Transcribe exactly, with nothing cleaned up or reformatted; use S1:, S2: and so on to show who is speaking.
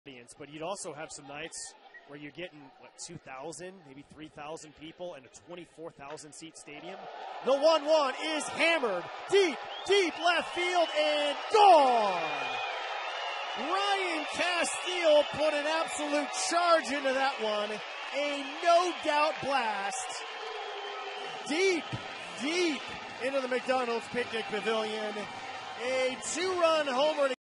S1: audience, but you'd also have some nights where you're getting, what, two thousand, maybe three thousand people in a twenty-four thousand seat stadium. The one one is hammered deep, deep left field and gone. Ryan Casteel put an absolute charge into that one. A no-doubt blast. Deep, deep into the McDonald's Picnic Pavilion. A two-run homer to